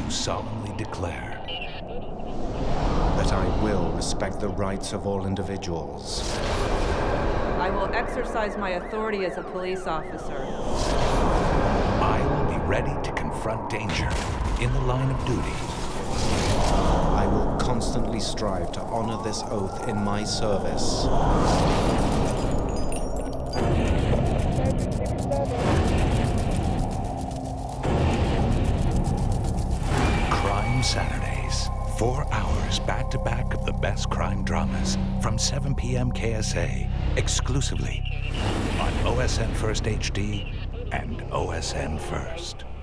do solemnly declare that I will respect the rights of all individuals. I will exercise my authority as a police officer. I will be ready to confront danger in the line of duty. I will constantly strive to honor this oath in my service. Crime Saturdays. 4 hours back-to-back of the best crime dramas from 7 p.m. KSA, exclusively on OSN First HD and OSN First.